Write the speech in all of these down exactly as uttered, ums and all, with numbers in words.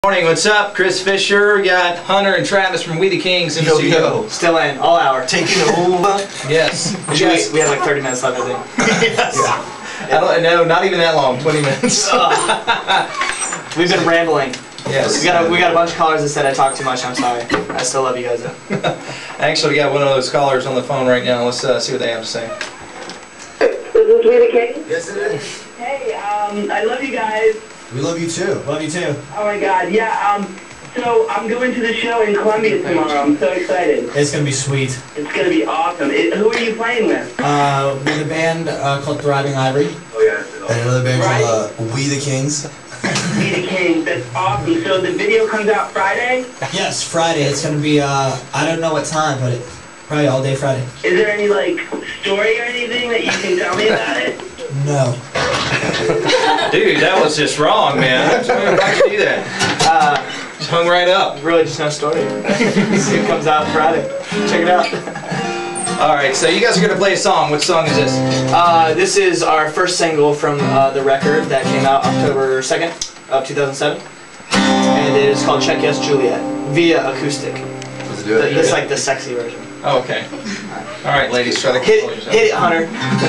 Morning, what's up? Chris Fisher. We got Hunter and Travis from We the Kings in the Yo, studio. yo. Still in, all hour. Taking over. Yes. Yes. We, we had like thirty minutes left, I think. Yes. Yeah. I don't know, not even that long, twenty minutes. We've been rambling. Yes. We got a, we got a bunch of callers that said I talk too much. I'm sorry. I still love you guys though. Actually, we got one of those callers on the phone right now. Let's uh, see what they have to say. Is this We the Kings? Yes, it is. Hey, um, I love you guys. We love you too. Love you too. Oh my God, yeah. Um, so I'm going to the show in Columbia tomorrow. I'm so excited. It's gonna be sweet. It's gonna be awesome. It, who are you playing with? Uh, with a band uh, called Thriving Ivory. Oh yeah. And another band Right. called uh, We the Kings. We the Kings. That's awesome. So the video comes out Friday. Yes, Friday. It's gonna be. Uh, I don't know what time, but it, probably all day Friday. Is there any like story or anything that you can tell me about it? No. Dude, that was just wrong, man. Why'd you do that? Uh, Just hung right up. really just no story. See it comes out Friday. Check it out. All right, so you guys are going to play a song. What song is this? Uh, this is our first single from uh, the record that came out October second of two thousand seven. And it is called Check Yes Juliet via acoustic. Let's The, it's like the sexy version. Oh, okay. All right, ladies, try to Hit, control yourself. hit it, Hunter.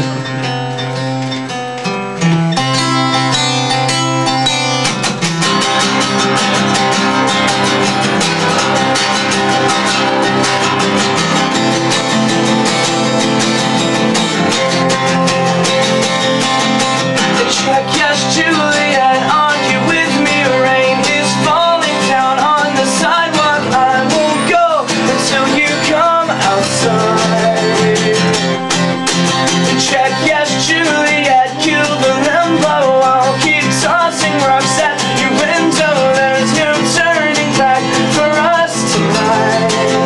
Check yes, Juliet, are you with me? Rain is falling down on the sidewalk. I won't go until you come outside. Check yes, Juliet, kill the limbo. I'll keep tossing rocks at your window. There's no turning back for us tonight.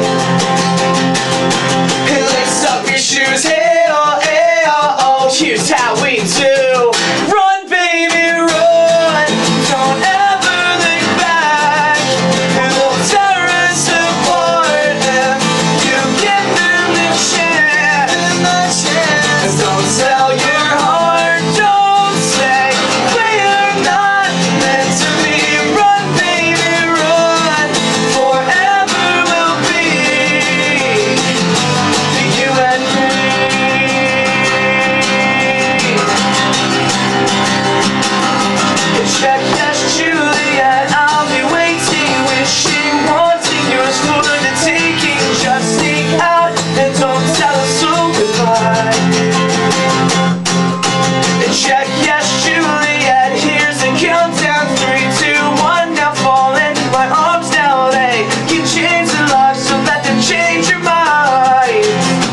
Lace up your shoes, hey oh, hey oh, oh. Here's how we do. Run, baby, run. Don't ever look back. It'll tear us apart if you give them the chance. Don't sell your heart. Don't say we're not meant to be. Run, baby, run. Forever will be you and me. Check yes, Juliet, I'll be waiting, wishing, wanting yours for the taking. Just sneak out and don't tell us so goodbye. Check yes, Juliet, here's a countdown, three, two, one, now fall into my arms now. They can change the lives, so let them change your mind.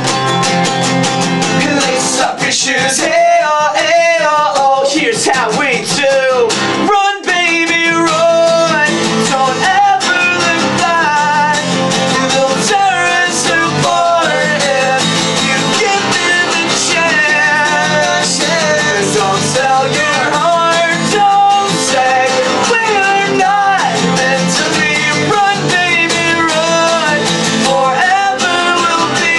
Lace up your shoes, hey oh, hey oh, oh. Here's how we do. Run, baby, run. Don't ever look back. They'll tear us apart if you give them a chance. Don't sell your heart. Don't say we're not meant to be. Run, baby, run. Forever will be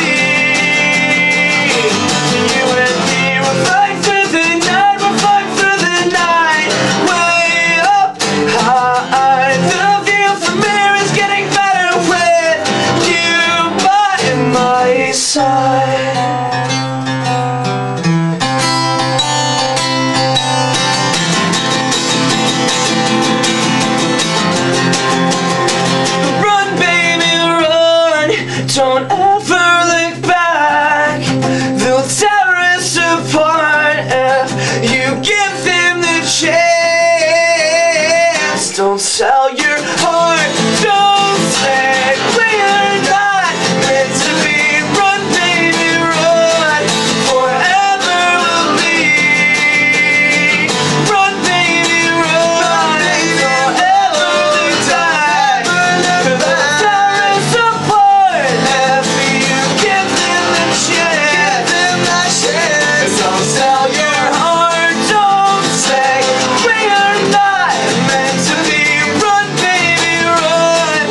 you and me. We'll fight through the night. We'll fight through the night. Way up high. The view from here is getting better with you by my side. Run, baby, run. Don't ever look back. They'll tear us apart if you give them the chance. Don't sell your heart. Don't say we're not meant to be. Run, baby, run. Forever will be. Run, baby, run. Don't ever look back. They'll tear us apart if you give them the chance. Don't sell your heart. Don't say we're not meant to be. Run, baby, run.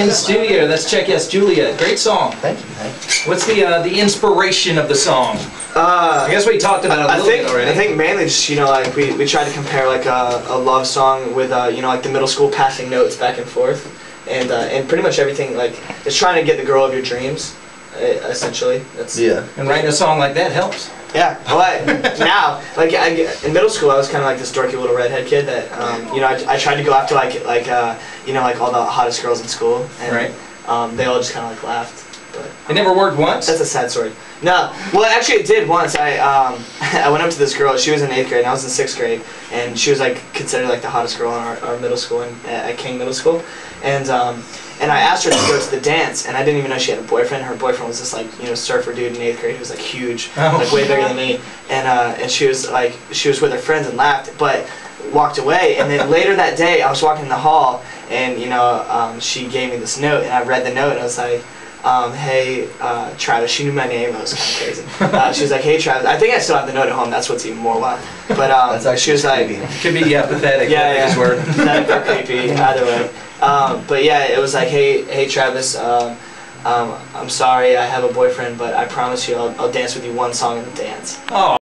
in studio. Let's check yes, Julia. Great song. Thank you. Thank you. What's the uh, the inspiration of the song? Uh, I guess we talked about it a I little think bit already. I think mainly just you know like we, we tried to compare like a, a love song with uh, you know like the middle school passing notes back and forth, and uh, and pretty much everything like it's trying to get the girl of your dreams, uh, essentially. That's Yeah. And writing a song like that helps. yeah. Well, I, now like I, in middle school I was kind of like this dorky little redhead kid that um, you know I, I tried to go after like like uh, you know like all the hottest girls in school, and Right. um, they all just kind of like laughed. But It never worked once. that's a sad story. No, well, actually, it did once. I um, I went up to this girl. She was in eighth grade, and I was in sixth grade, and she was like considered like the hottest girl in our, our middle school, in, at King Middle School, and um, and I asked her to go to the dance, and I didn't even know she had a boyfriend. Her boyfriend was this like you know surfer dude in eighth grade who was like huge, Oh. like way bigger than me, and uh, and she was like she was with her friends and laughed, but walked away. And then later that day, I was walking in the hall, and you know um, she gave me this note, and I read the note, and I was like. Um, hey, uh, Travis, she knew my name, that was kind of crazy. Uh, she was like, hey, Travis, I think I still have the note at home, that's what's even more wild. But um, That's actually she was like, creepy. Could be yeah, pathetic. yeah, yeah. yeah, Word. pathetic or creepy, either way. Um, but yeah, it was like, hey, hey, Travis, um, um, I'm sorry, I have a boyfriend, but I promise you I'll, I'll dance with you one song in the dance. Oh.